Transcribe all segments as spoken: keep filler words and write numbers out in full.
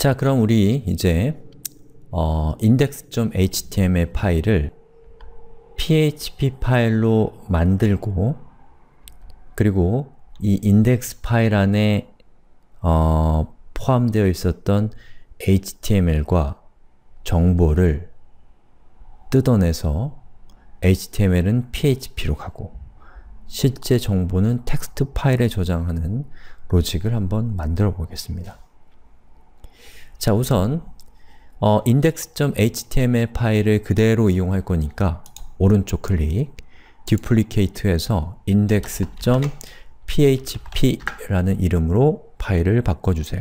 자, 그럼 우리 이제 어, index.html 파일을 피에이치피 파일로 만들고, 그리고 이 index 파일 안에 어, 포함되어 있었던 에이치티엠엘과 정보를 뜯어내서 에이치티엠엘은 피에이치피로 가고 실제 정보는 텍스트 파일에 저장하는 로직을 한번 만들어 보겠습니다. 자, 우선 어, index.html 파일을 그대로 이용할 거니까 오른쪽 클릭, duplicate에서 index.php라는 이름으로 파일을 바꿔주세요.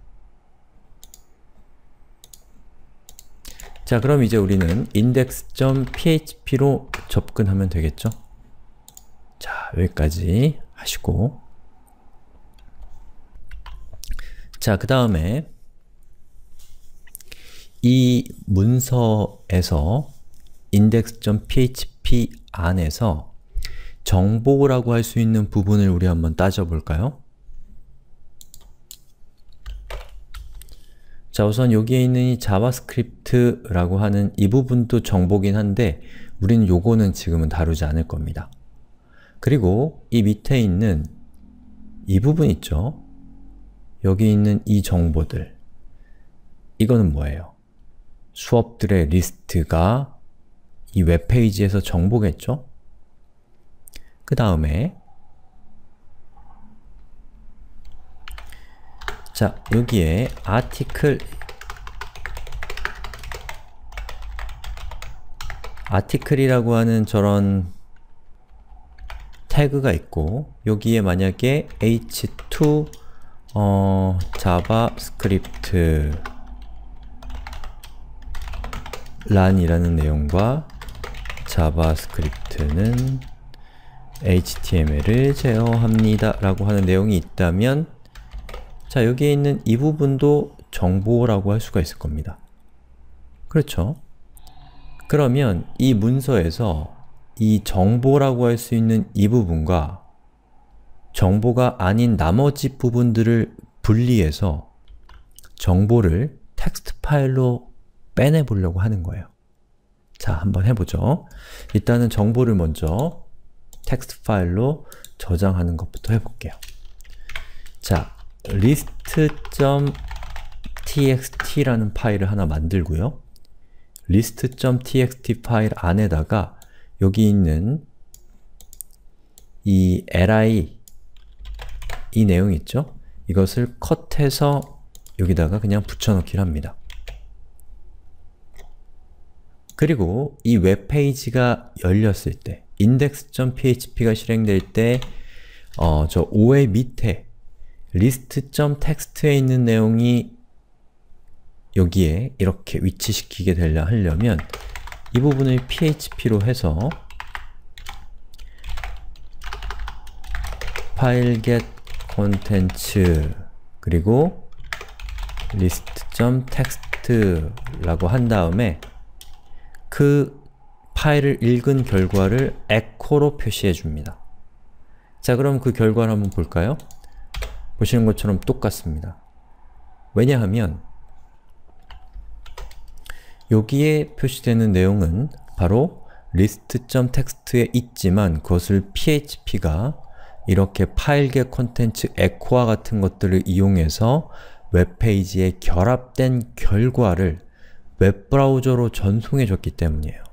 자, 그럼 이제 우리는 index.php로 접근하면 되겠죠? 자, 여기까지 하시고, 자, 그 다음에 이 문서에서 index.php 안에서 정보라고 할 수 있는 부분을 우리 한번 따져볼까요? 자, 우선 여기에 있는 이 자바스크립트라고 하는 이 부분도 정보긴 한데 우리는 요거는 지금은 다루지 않을 겁니다. 그리고 이 밑에 있는 이 부분 있죠? 여기 있는 이 정보들, 이거는 뭐예요? 수업들의 리스트가 이 웹페이지에서 정보겠죠? 그 다음에 자, 여기에 article article이라고 하는 저런 태그가 있고, 여기에 만약에 에이치 투 어, 자바스크립트 란이라는 내용과 자바스크립트는 에이치티엠엘을 제어합니다 라고 하는 내용이 있다면, 자, 여기에 있는 이 부분도 정보라고 할 수가 있을 겁니다. 그렇죠? 그러면 이 문서에서 이 정보라고 할 수 있는 이 부분과 정보가 아닌 나머지 부분들을 분리해서 정보를 텍스트 파일로 빼내 보려고 하는 거예요. 자, 한번 해보죠. 일단은 정보를 먼저 텍스트 파일로 저장하는 것부터 해볼게요. 자, list.txt라는 파일을 하나 만들고요. list.txt 파일 안에다가 여기 있는 이 li, 이 내용 있죠? 이것을 컷해서 여기다가 그냥 붙여넣기를 합니다. 그리고 이 웹페이지가 열렸을 때, index.php가 실행될 때 어, 저 오의 밑에 list.txt에 있는 내용이 여기에 이렇게 위치시키게 되려 하려면 이 부분을 피에이치피로 해서 file get contents 그리고 list.txt 라고 한 다음에 그 파일을 읽은 결과를 echo로 표시해 줍니다. 자, 그럼 그 결과를 한번 볼까요? 보시는 것처럼 똑같습니다. 왜냐하면 여기에 표시되는 내용은 바로 list.txt에 있지만 그것을 피에이치피가 이렇게 file get contents echo와 같은 것들을 이용해서 웹페이지에 결합된 결과를 웹브라우저로 전송해 줬기 때문이에요.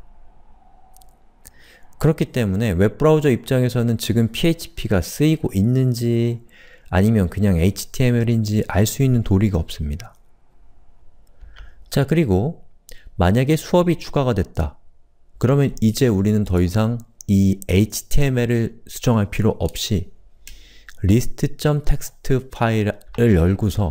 그렇기 때문에 웹브라우저 입장에서는 지금 피에이치피가 쓰이고 있는지 아니면 그냥 에이치티엠엘인지 알 수 있는 도리가 없습니다. 자, 그리고 만약에 수업이 추가가 됐다. 그러면 이제 우리는 더 이상 이 에이치티엠엘을 수정할 필요 없이 list.txt 파일을 열고서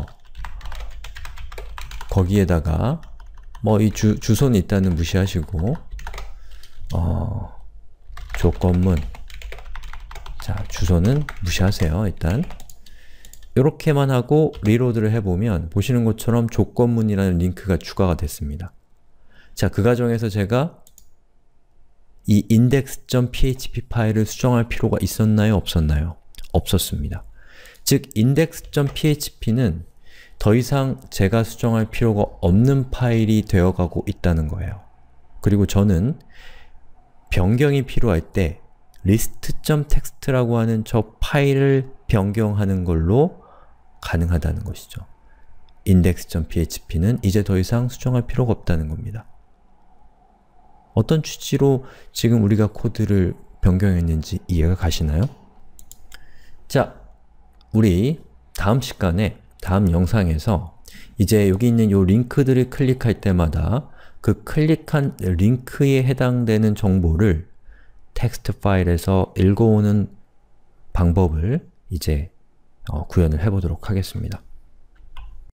거기에다가 뭐 이 주소는 일단은 무시하시고 어, 조건문, 자, 주소는 무시하세요. 일단 이렇게만 하고 리로드를 해보면 보시는 것처럼 조건문이라는 링크가 추가가 됐습니다. 자, 그 과정에서 제가 이 index.php 파일을 수정할 필요가 있었나요? 없었나요? 없었습니다. 즉, index.php는 더 이상 제가 수정할 필요가 없는 파일이 되어가고 있다는 거예요. 그리고 저는 변경이 필요할 때 list.txt라고 하는 저 파일을 변경하는 걸로 가능하다는 것이죠. index.php는 이제 더 이상 수정할 필요가 없다는 겁니다. 어떤 취지로 지금 우리가 코드를 변경했는지 이해가 가시나요? 자, 우리 다음 시간에, 다음 영상에서 이제 여기 있는 요 링크들을 클릭할 때마다 그 클릭한 링크에 해당되는 정보를 텍스트 파일에서 읽어오는 방법을 이제 어, 구현을 해보도록 하겠습니다.